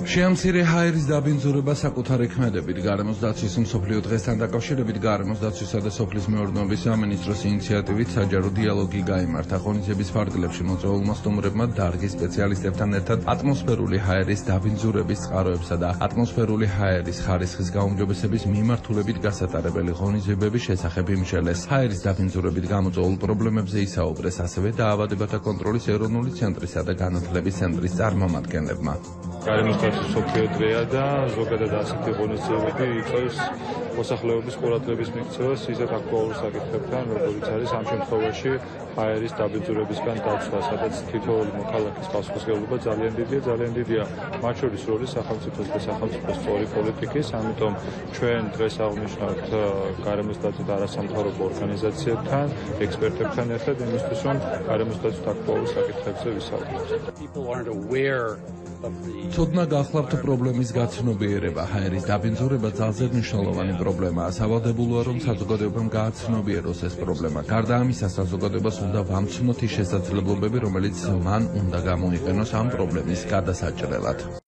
შეამცირე ჰაერის დაბინძურება საკუთარი ქმედებით გარემოს დაცვის მსოფლიო დღესთან დაკავშირებით გარემოს დაცვისა და სოფლის მეურნეობის სამინისტროს ინიციატივით საჯარო დიალოგი გაიმართა ღონისძიების ფარგლებში მოწვეულმა სტუმრებმა დარგის სპეციალისტებთან ერთად ატმოსფერული ჰაერის დაბინძურების წყაროებსა და ატმოსფერული ჰაერის ხარისხის გაუმჯობესების მიმართულებით გასატარებელი ღონისძიებების შესახებ იმშელეს. ჰაერის დაბინძურებით გამოწვეულ პრობლემებზე ისაუბრეს ასევე დაავადებათა კონტროლის ეროვნული ცენტრისა და განათლების ცენტრის წარმომადგენლებმა. გარემოს დაცვის მსოფლიო დღეა და ზოგადად ასეთი ღონისძიებები იწვევს მოსახლეობის ყურადღების მიქცევას ისეთ აქტუალურ საკითხებთან, როგორიც არის ამ შემთხვევაში ჰაერის დაბინძურებისგან დაცვა, სადაც თითოეული მოქალაქის პასუხისმგებლობა ძალიან დიდია, მათ შორის როლი სახელმწიფოს და სახელმწიფოს სწორი პოლიტიკის, ამიტომ ჩვენ დღეს აღვნიშნავთ გარემოს დაცვის არასამთავრობო ორგანიზაციებთან, ექსპერტებთან ერთად იმისთვის, რომ გარემოს დაცვის აქტუალურ საკითხებზე ვისაუბროთ. ცოდნა გახლავთ პრობლემის გაცნობიერება. ჰაერის დაბინძურება ძალზე მნიშვნელოვანი პრობლემაა. სავალდებულოა, რომ საზოგადოებამ გააცნობიეროს ეს პრობლემა. გარდა ამისა, საზოგადოებას უნდა ვამცნოთ ის შესაძლებლობები, რომელიც მან უნდა გამოიყენოს ამ პრობლემის გადასაჭრელად.